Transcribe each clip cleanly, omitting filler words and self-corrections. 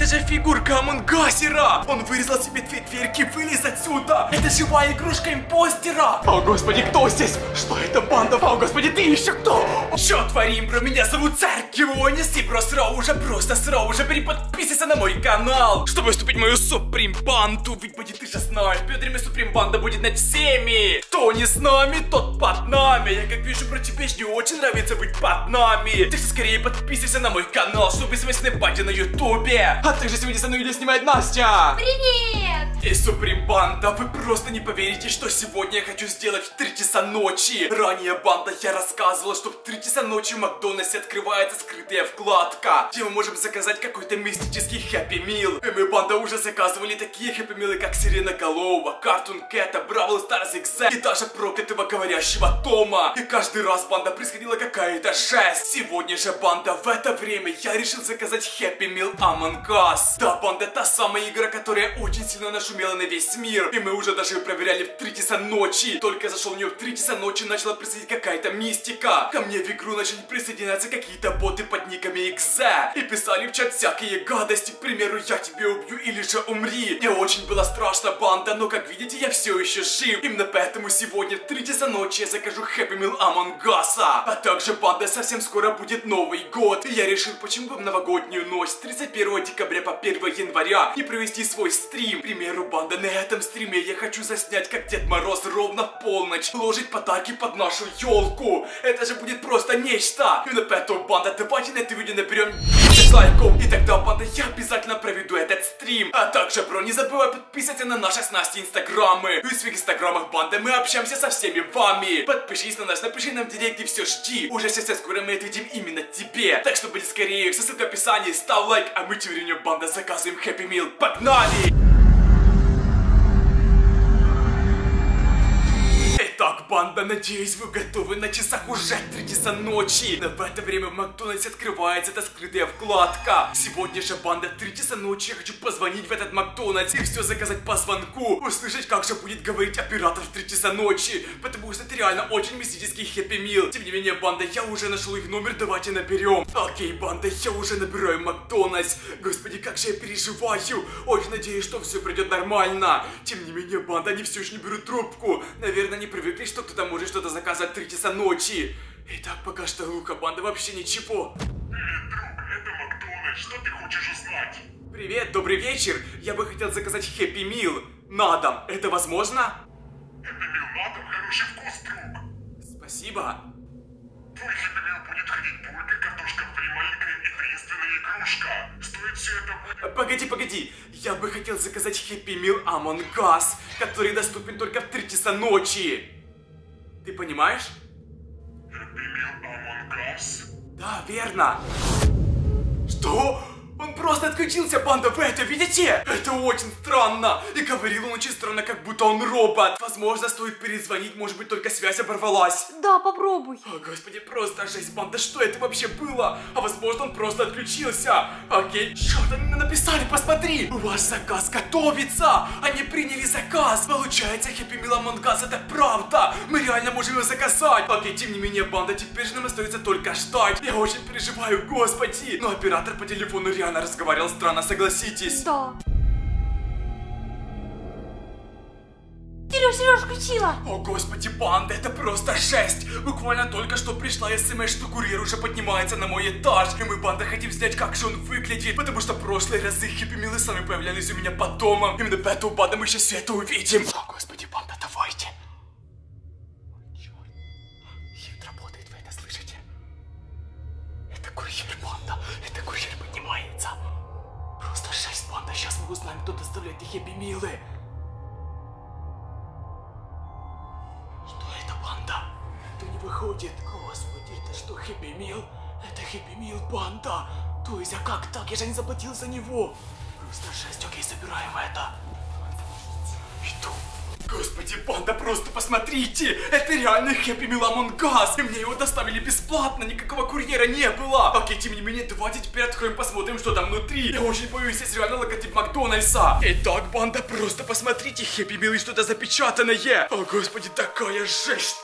это же фигурка Амонгасера! Он вырезал себе две дверки, вылез отсюда! Это живая игрушка импостера! О, господи, кто здесь? Что это, банда? О, господи, ты еще кто? Что творим, бро? Меня зовут Царь Кивонис, и бро, сразу же переподписывайся на мой канал, чтобы вступить в мою суприм-банду. Ведь, боди, ты же знаешь, в период суприм-банда будет над всеми. Кто не с нами, тот под нами. Я как вижу, бро, тебе не очень нравится быть под нами. Так что скорее подписывайся на мой канал, чтобы быть в банде на ютубе. А также сегодня со мной видео снимает Настя. Привет! И суприм-банда, вы просто не поверите, что сегодня я хочу сделать в 3 часа ночи. Ранее, банда, я рассказывала, что в 3 часа ночи в Макдональдсе открывается скрытая вкладка, где мы можем заказать какой-то мистический Happy Meal. И мы, банда, уже заказывали такие Happy Meal'ы, как Сиреноголового, Cartoon Cat, Бравл Старс XZ и даже проклятого говорящего Тома. И каждый раз, банда, происходила какая-то жесть. Сегодня же, банда, в это время я решил заказать Happy Meal Among Us. Да, банда, та самая игра, которая очень сильно нашумела на весь мир. И мы уже даже проверяли в 3 часа ночи. Только зашел в нее в 3 часа ночи, начала происходить какая-то мистика. Ко мне в игру начали присоединяться какие-то боты под никами XZ. И писали в чат всякие гадости, к примеру, я тебя убью или же умри. Мне очень было страшно, банда, но как видите, я все еще жив. Именно поэтому сегодня в 3 часа ночи я закажу Happy Meal Among Us. А также, банда, совсем скоро будет Новый год. И я решил, почему бы в новогоднюю ночь с 31 декабря по 1 января не провести свой стрим. К примеру, банда, на этом стриме я хочу заснять, как Дед Мороз ровно в полночь ложит подарки под нашу елку. Это же будет просто нечто. Именно поэтому, банда, давайте на это видео наберем 10 лайков. И тогда, банда, я обязательно проведу этот стрим. А также, бро, не забывай подписываться на наши с Настей инстаграмы. И в своих инстаграмах, банда, мы общаемся со всеми вами. Подпишись на нас, напиши нам в директ и все жди. Уже совсем скоро мы ответим именно тебе. Так что будь скорее, все ссылка в описании, ставь лайк, а мы тем временем, банда, заказываем Happy Meal. Погнали! Итак, банда, надеюсь, вы готовы. На часах уже 3 часа ночи. Но в это время в Макдональдсе открывается эта скрытая вкладка. Сегодня же, банда, 3 часа ночи я хочу позвонить в этот Макдональдс и все заказать по звонку. Услышать, как же будет говорить оператор в 3 часа ночи. Потому что это реально очень мистический Happy Meal. Тем не менее, банда, я уже нашел их номер, давайте наберем. Окей, банда, я уже набираю Макдональдс. Господи, как же я переживаю. Очень надеюсь, что все пройдет нормально. Тем не менее, банда, они все еще не берут трубку. Наверное, не привыкли, что кто-то может что-то заказать в 3 часа ночи. Итак, пока что глухо, банда, вообще ничего. Привет, друг, это Макдональдс, что ты хочешь узнать? Привет, добрый вечер. Я бы хотел заказать Happy Meal на дом. Это возможно? Happy Meal на дом, хороший вкус, друг. Спасибо. Твой Happy Meal будет ходить бургер, картошка фри, маленькая и таинственная игрушка. Стоит все это будет... Погоди. Я бы хотел заказать Happy Meal Among Us, который доступен только в 3 часа ночи. Ты понимаешь? Happy Meal Among Us? Да, верно. Что? Он просто отключился, банда, вы это видите? Это очень странно. И говорил он очень странно, как будто он робот. Возможно, стоит перезвонить, может быть, только связь оборвалась. Да, попробуй. О, господи, просто жесть, банда, что это вообще было? А возможно, он просто отключился. Окей, что они написали, посмотри. Ваш заказ готовится. Они приняли заказ. Получается, Happy Meal Among Us это правда. Мы реально можем его заказать. Окей, тем не менее, банда, теперь же нам остается только ждать. Я очень переживаю, господи. Но оператор по телефону реально разговаривал странно, согласитесь. Да. Сереж, включила. О, господи, банда, это просто жесть. Буквально только что пришла смс, что курьер уже поднимается на мой этаж. И мы, банда, хотим снять, как же он выглядит. Потому что в прошлые разы Happy Meal'ы сами появлялись у меня под домом. Именно поэтому, банда, мы сейчас все это увидим. О, господи, банда, давайте. Хит работает, вы это слышите? Это курьер, банда. Это курьер поднимается. Просто жесть, банда. Сейчас мы узнаем, кто доставляет эти Happy Meal'ы. Что это, банда? Это не выходит. Господи, это что, Happy Meal? Это Happy Meal, банда. То есть, а как так? Я же не заплатил за него. Просто жесть. Окей, собираем это. Иду. Господи, банда, просто посмотрите! Это реальный Happy Meal Among Us! И мне его доставили бесплатно, никакого курьера не было! Окей, тем не менее, давайте теперь откроем, посмотрим, что там внутри. Я очень боюсь, здесь реально логотип Макдональдса. Итак, банда, просто посмотрите, Happy Meal и что-то запечатанное. О, господи, такая жесть!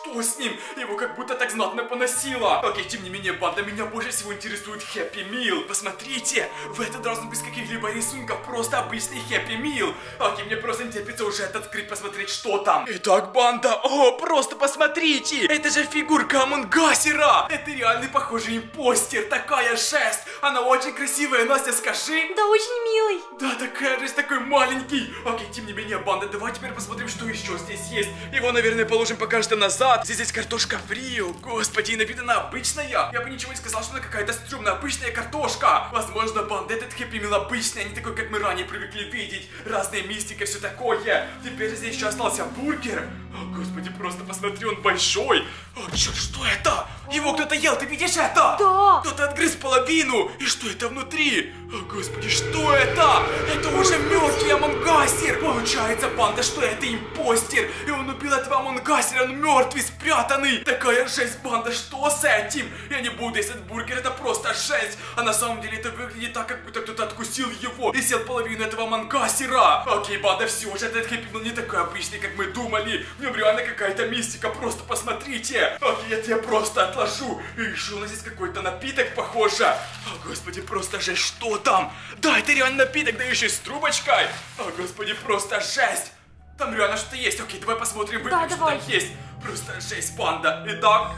что с ним? Его как будто так знатно поносило. Окей, тем не менее, банда, меня больше всего интересует Happy Meal. Посмотрите, в этот раз без каких-либо рисунков, просто обычный Happy Meal. Окей, мне просто не терпится уже это открыть, посмотреть, что там. Итак, банда, о, просто посмотрите, это же фигурка Амонгасера. Это реальный похожий импостер, такая жесть. Она очень красивая, Настя, скажи. Да, очень милый. Да, такая же, такой маленький. Окей, тем не менее, банда, давай теперь посмотрим, что еще здесь есть. Его, наверное, положим пока что назад. Здесь есть картошка фри. О, господи, на вид она обычная. Я бы ничего не сказал, что она какая-то стрёмная, обычная картошка. Возможно, банда, этот Happy Meal обычный, а не такой, как мы ранее привыкли видеть. Разные мистика, все такое. Теперь здесь еще остался бургер. О, господи, просто посмотри, он большой. О, черт, что это? Его кто-то ел, ты видишь это? Да. Кто-то отгрыз половину. И что это внутри? О, господи, что это? Это уже мертвый Амонгасер. Получается, банда, что это импостер. И он убил этого Амонгасера, он мертвый, спрятанный. Такая жесть, банда, что с этим? Я не буду есть этот бургер, это просто жесть. А на самом деле это выглядит так, как будто кто-то откусил его и съел половину этого Амонгасера. Окей, банда, все же этот Happy Meal не такой обычный, как мы думали. В нем реально какая-то мистика, просто посмотрите. Окей, это я просто отложу. И еще у нас здесь какой-то напиток, похоже. О, господи, просто жесть, что там? Да, это реально напиток, да еще и с трубочкой. О, господи, просто жесть. Там реально что-то есть. Окей, давай посмотрим, выпьем, что там есть. Просто жесть, банда. Итак.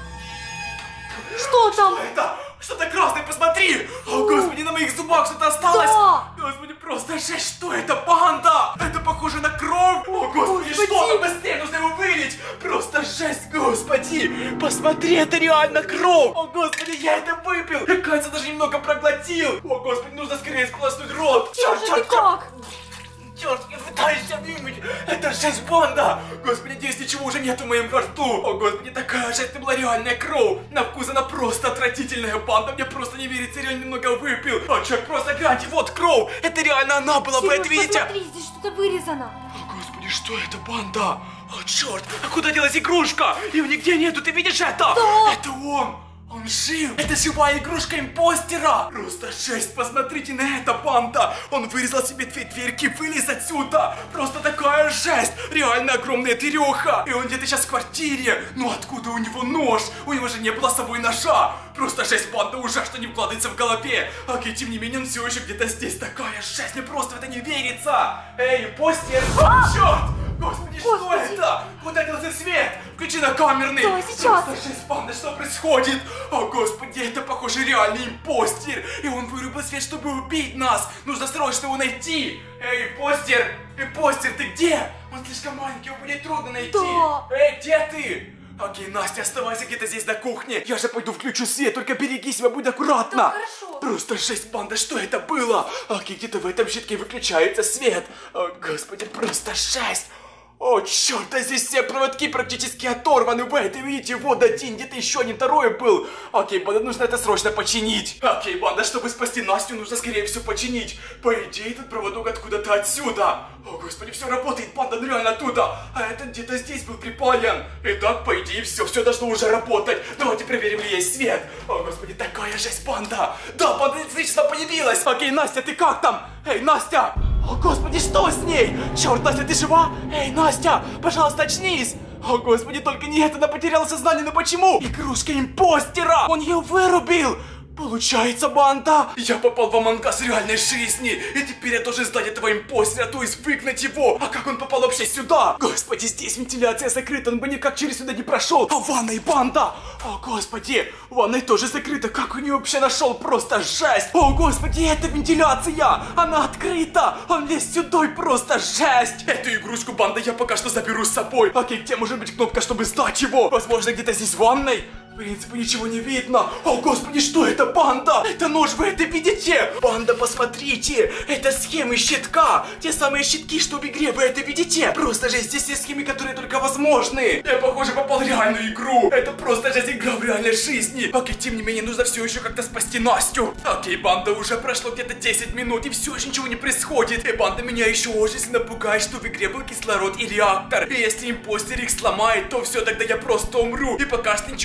Что там? Что это? Что-то красное, посмотри! О, господи, на моих зубах что-то осталось! Да. Господи, просто жесть, что это, банда? Это похоже на кровь! О, господи, что там? Быстрее, нужно его вылить! Просто жесть, господи! Посмотри, это реально кровь! О, господи, я это выпил! Я, кажется, даже немного проглотил! О, господи, нужно скорее сполоснуть рот! Боже, ты как? Черт, я пытаюсь себя вымыть! Это жесть, банда! Господи, здесь ничего уже нет в моем рту! О, господи, такая жесть, это была реальная кровь! На вкус она просто отвратительная, банда! Мне просто не верится, реально немного выпил! О, черт, просто гляньте, вот кровь! Это реально она была, вы это видите? Посмотри, здесь что-то вырезано. О, господи, что это, банда? О, черт, а куда делась игрушка? Его нигде нету, ты видишь это? Да. Это он! Он жив! Это живая игрушка импостера! Просто жесть, посмотрите на это, банда! Он вырезал себе две дверки, вылез отсюда! Просто такая жесть! Реально огромная дыреха! И он где-то сейчас в квартире! Ну откуда у него нож? У него же не было с собой ножа! Просто жесть, банда, ужас, что не вкладывается в голове! Окей, тем не менее, он все еще где-то здесь. Такая жесть, мне просто в это не верится! Эй, импостер! Черт! Господи, что это? Куда делся свет? Включи на камерный! Да, сейчас! Просто жесть, банда, что происходит? О, господи, это, похоже, реальный импостер! И он вырубил свет, чтобы убить нас! Нужно срочно его найти! Эй, импостер! Импостер, ты где? Он слишком маленький, его будет трудно найти! Да. Эй, где ты? Окей, Настя, оставайся где-то здесь на кухне. Я же пойду включу свет, только береги себя, будь аккуратна. Да, хорошо. Просто жесть, банда, что это было? Окей, где-то в этом щитке выключается свет. О, господи, просто жесть. О, черт, а здесь все проводки практически оторваны. Вы это видите? Вот один, где-то еще один, второй был. Окей, банда, нужно это срочно починить. Окей, банда, чтобы спасти Настю, нужно скорее все починить. По идее, этот проводок откуда-то отсюда. О, господи, все работает, банда, ну реально оттуда. А этот где-то здесь был припаян. Итак, по идее, все должно уже работать. Давайте проверим, ли есть свет. О, господи, такая жесть, банда. Да, банда отлично появилась. Окей, Настя, ты как там? Эй, Настя! О, господи, что с ней? Черт, Настя, ты жива? Эй, Настя, пожалуйста, очнись! О, господи, только не это, она потеряла сознание, но почему? Игрушка импостера! Он ее вырубил! Получается, банда, я попал в Among Us реальной жизни, и теперь я должен сдать этого импостера, то есть выгнать его. А как он попал вообще сюда? Господи, здесь вентиляция закрыта, он бы никак через сюда не прошел. А в ванной, банда? О, господи, в ванной тоже закрыта, как он ее вообще нашел? Просто жесть. О, господи, это вентиляция, она открыта, он лезет сюда, и просто жесть. Эту игрушку, банда, я пока что заберу с собой. Окей, где может быть кнопка, чтобы сдать его? Возможно, где-то здесь в ванной? В принципе, ничего не видно. О, господи, что это, банда? Это нож, вы это видите? Банда, посмотрите, это схемы щитка. Те самые щитки, что в игре, вы это видите? Просто же здесь все схемы, которые только возможны. Я, похоже, попал в реальную игру. Это просто же игра в реальной жизни. Окей, тем не менее, нужно все еще как-то спасти Настю. Окей, банда, уже прошло где-то 10 минут, и все еще ничего не происходит. И банда, меня еще очень сильно пугает, что в игре был кислород и реактор. И если импостер их сломает, то все, тогда я просто умру. И пока что ничего с этого не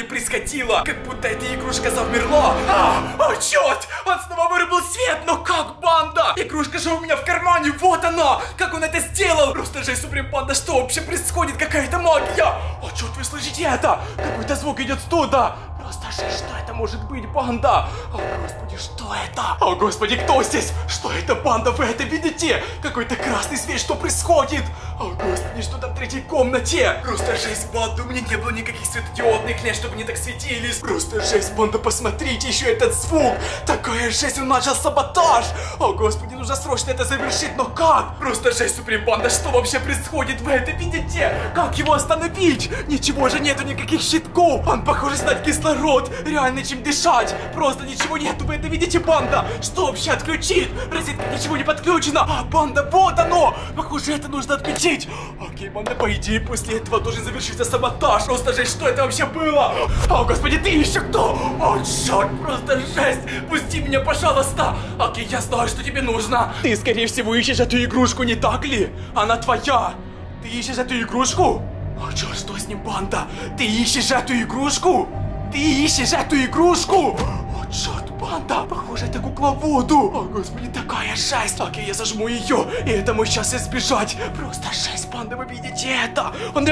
не происходило. Как будто эта игрушка замерла. О, черт! Он снова вырубил свет. Но как, банда? Игрушка же у меня в кармане. Вот она! Как он это сделал? Просто жесть, Суприм Панда. Что вообще происходит? Какая-то магия. О, черт, вы слышите это? Какой-то звук идет оттуда. Просто жесть, что это может быть, банда? О, господи, что это? О, господи, кто здесь? Что это, банда? Вы это видите? Какой-то красный свет, что происходит? О, господи, что там в третьей комнате? Просто жесть, банда, у меня не было никаких светодиодных лент, чтобы они так светились. Просто жесть, банда, посмотрите, еще этот звук. Такая жесть, он начал саботаж. О, господи, нужно срочно это завершить, но как? Просто жесть, Суприм Панда, что вообще происходит? Вы это видите? Как его остановить? Ничего же нету, никаких щитков. Он, похоже, знает кислород. Реально чем дышать. Просто ничего нету, вы это видите, банда? Что вообще отключить? Розетка ничего не подключено. А, банда, вот оно. Похоже, это нужно отключить. Окей, банда, по идее, после этого должен завершиться саботаж. Просто жесть, что это вообще было? О, господи, ты еще кто? О, черт, просто жесть. Пусти меня, пожалуйста. Окей, я знаю, что тебе нужно. Ты, скорее всего, ищешь эту игрушку, не так ли? Она твоя. Ты ищешь эту игрушку? О, черт, что с ним, банда? Ты ищешь эту игрушку? Ты ищешь эту игрушку? О, черт, банда! Похоже, это кукловоду! О, господи, такая жесть! Окей, я зажму ее, и это мы сейчас избежать! Просто жесть, банда, вы видите это? Он...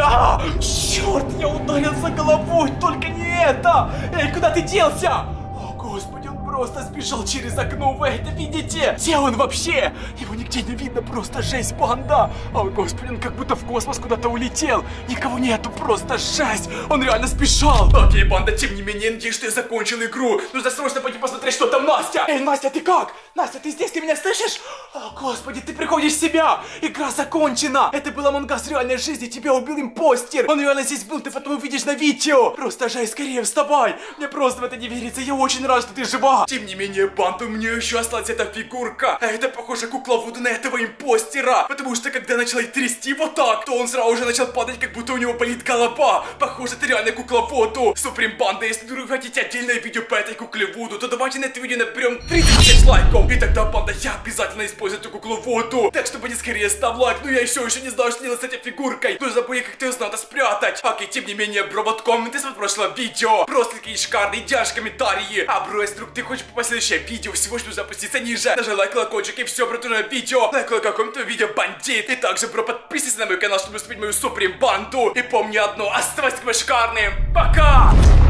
черт, я ударился головой, только не это! Эй, куда ты делся? О, господи, он просто сбежал через окно, вы это видите? Где он вообще? Его нигде не видно, просто жесть, банда! О, господи, он как будто в космос куда-то улетел. Никого нету, просто жесть! Он реально сбежал! Окей, банда, тем не менее, надеюсь, что я закончил игру. Нужно срочно пойти посмотреть, что там Настя! Эй, Настя, ты как? Настя, ты здесь, ты меня слышишь? О, господи, ты приходишь в себя! Игра закончена! Это был Among Us реальной жизни, тебя убил импостер! Он реально здесь был, ты потом увидишь на видео! Просто жесть, скорее вставай! Мне просто в это не верится, я очень рад, что ты жива! Тем не менее, банда, у меня еще осталась эта фигурка. А это, похоже, кукла Вуду на этого импостера. Потому что, когда начала трясти вот так, то он сразу же начал падать, как будто у него болит голова. Похоже, это реально кукла Вуду. Суприм Банда, если вдруг хотите отдельное видео по этой кукле Вуду, то давайте на это видео наберем 30 тысяч лайков. И тогда, банда, я обязательно использую эту куклу Вуду. Так что будь скорее ставь лайк. Но я еще не знаю, что делать с этой фигуркой. Нужно будет как-то ее надо спрятать. Окей, тем не менее, бро, вот комменты с прошлого видео. Просто такие шикарные, делаешь комментарии. А, бро, если вдруг ты хочешь попасть в следующее видео, всего лишь нужно опуститься ниже. Нажай лайк, колокольчик и все, брату, на видео. Лайк, каком-то видео бандит. И также, бро, подписывайся на мой канал, чтобы вступить в мою Суприм Банду. И помни одно, оставайся шикарным. Пока!